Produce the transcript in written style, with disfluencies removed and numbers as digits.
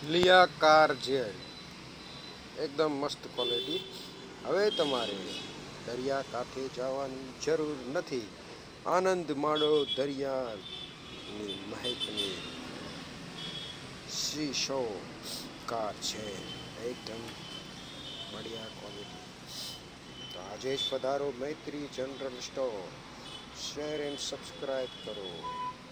લિયા car jail એકદમ મસ્ત quality. હવે તમારે દરિયા કાંઠે જવાની જરૂર નથી। આનંદ માણો દરિયાની મહેકની। સી શો કાર છે એકદમ बढ़िया क्वालिटी। तो आज જ પધારો Maitri general store. Share and subscribe કરો।